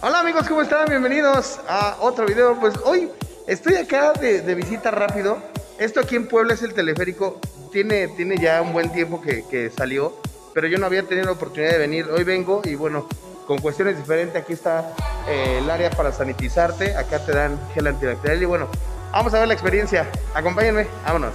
Hola amigos, ¿cómo están? Bienvenidos a otro video. Pues hoy estoy acá de visita rápido. Esto aquí en Puebla es el teleférico. Tiene ya un buen tiempo que salió, pero yo no había tenido la oportunidad de venir. Hoy vengo y bueno, con cuestiones diferentes. Aquí está el área para sanitizarte. Acá te dan gel antibacterial y bueno, vamos a ver la experiencia. Acompáñenme, vámonos.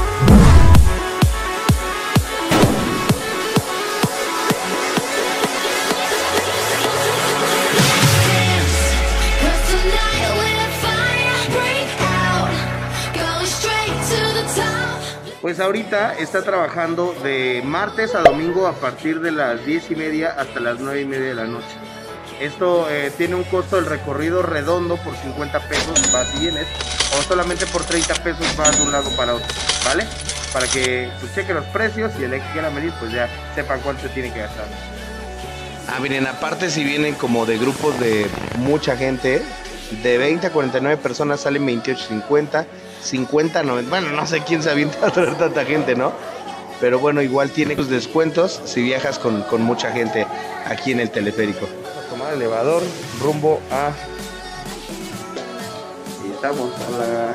Pues ahorita está trabajando de martes a domingo a partir de las 10:30 hasta las 9:30 de la noche. Esto tiene un costo del recorrido redondo por 50 pesos, vas y vienes, o solamente por 30 pesos vas de un lado para otro, ¿vale? Para que pues, chequen los precios y el que quiera venir pues ya sepan cuánto se tiene que gastar. Ah, miren, aparte si vienen como de grupos de mucha gente, de 20 a 49 personas salen 28.50, 50, 90, bueno, no sé quién se avienta a traer tanta gente, ¿no? Pero bueno, igual tiene sus descuentos si viajas con mucha gente aquí en el teleférico. Vamos a tomar el elevador rumbo a... Y estamos a la...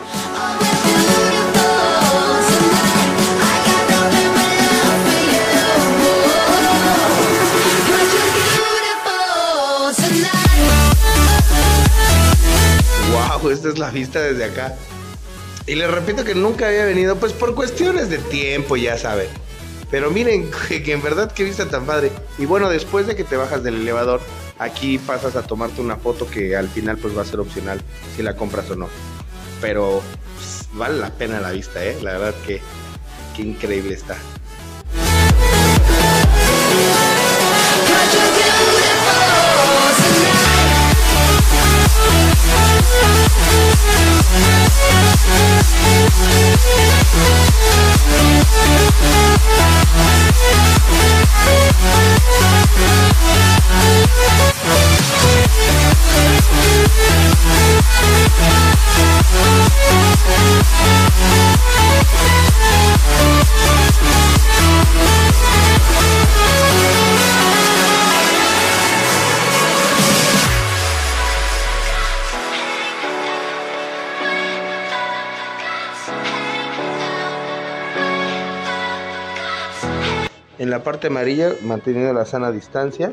Wow, esta es la vista desde acá. Y les repito que nunca había venido, pues por cuestiones de tiempo, ya saben. Pero miren, que en verdad qué vista tan padre. Y bueno, después de que te bajas del elevador, aquí pasas a tomarte una foto que al final pues va a ser opcional si la compras o no. Pero pues, vale la pena la vista, la verdad que increíble está. En la parte amarilla, manteniendo la sana distancia.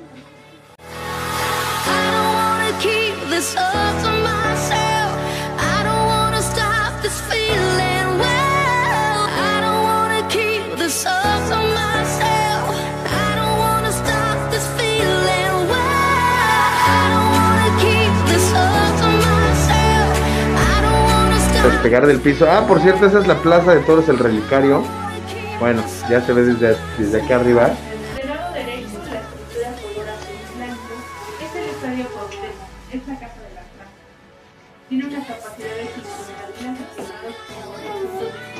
Despegar del piso. Ah, por cierto, esa es la Plaza de Toros El Relicario. Bueno, ya se ve desde acá arriba. Del lado derecho, la estructura color azul blanco es el Estadio Cuauhtémoc, es la Casa de las Plantas. Tiene una capacidad de 5,000 aficionados como recinto de...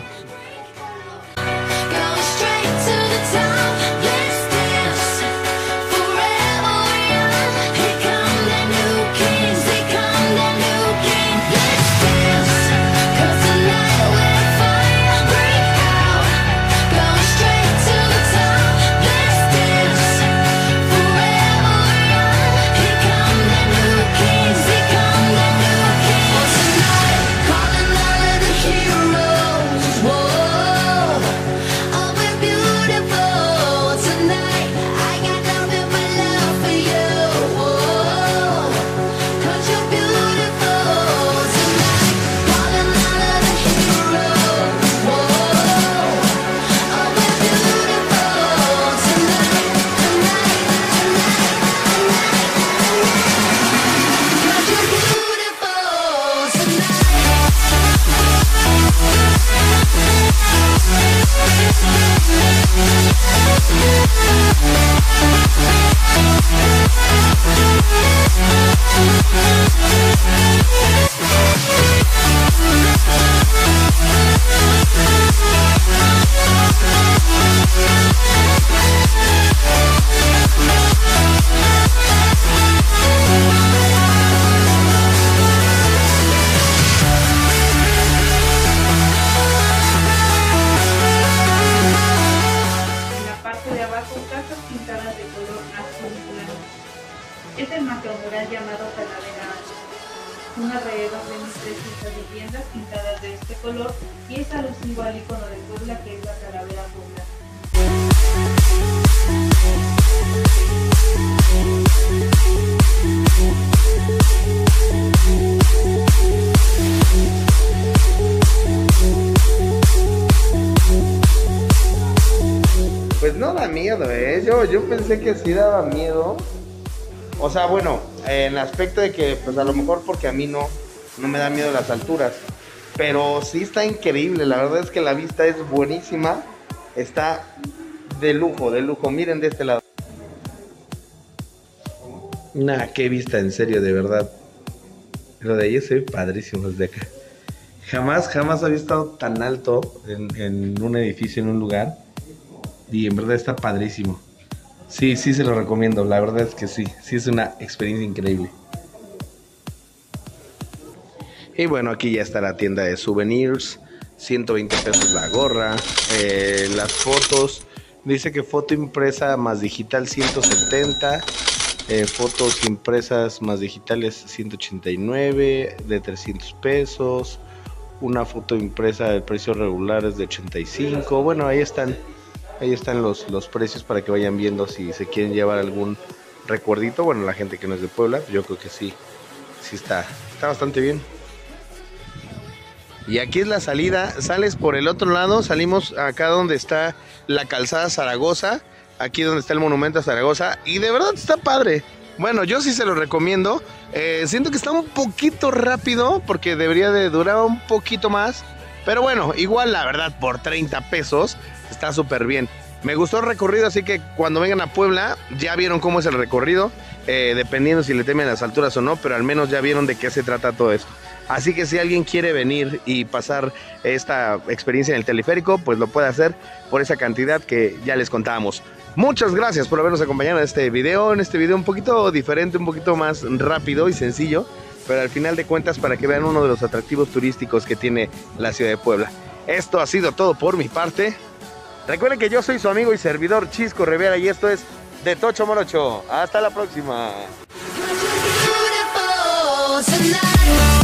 el macromural llamado Calavera Ancha. Son alrededor de 1.300 viviendas pintadas de este color y es alusivo al icono de Puebla, que es la calavera poblana. Pues no da miedo, yo pensé que sí daba miedo. O sea, bueno, en el aspecto de que, pues a lo mejor porque a mí no me da miedo las alturas. Pero sí está increíble, la verdad es que la vista es buenísima. Está de lujo, de lujo. Miren de este lado. Nah, qué vista, en serio, de verdad. Lo de ahí se ve padrísimo desde acá. Jamás había estado tan alto en un edificio, en un lugar. Y en verdad está padrísimo. Sí, se lo recomiendo. La verdad es que sí es una experiencia increíble. Y bueno, aquí ya está la tienda de souvenirs. 120 pesos la gorra. Las fotos. Dice que foto impresa más digital 170. Fotos impresas más digitales 189. De 300 pesos. Una foto impresa del precio regular es de 85. Bueno, ahí están los precios para que vayan viendo si se quieren llevar algún recuerdito. Bueno, la gente que no es de Puebla, yo creo que sí está bastante bien. Y aquí es la salida, sales por el otro lado, salimos acá donde está la calzada Zaragoza, aquí donde está el monumento a Zaragoza, y de verdad está padre. Bueno, yo sí se lo recomiendo. Siento que está un poquito rápido porque debería de durar un poquito más. Pero bueno, igual la verdad por 30 pesos está súper bien. Me gustó el recorrido, así que cuando vengan a Puebla ya vieron cómo es el recorrido. Dependiendo si le temen las alturas o no, pero al menos ya vieron de qué se trata todo esto. Así que si alguien quiere venir y pasar esta experiencia en el teleférico, pues lo puede hacer por esa cantidad que ya les contábamos. Muchas gracias por habernos acompañado en este video un poquito diferente, un poquito más rápido y sencillo, pero al final de cuentas para que vean uno de los atractivos turísticos que tiene la ciudad de Puebla. Esto ha sido todo por mi parte. Recuerden que yo soy su amigo y servidor Chisco Rivera y esto es De Tocho Morocho. Hasta la próxima.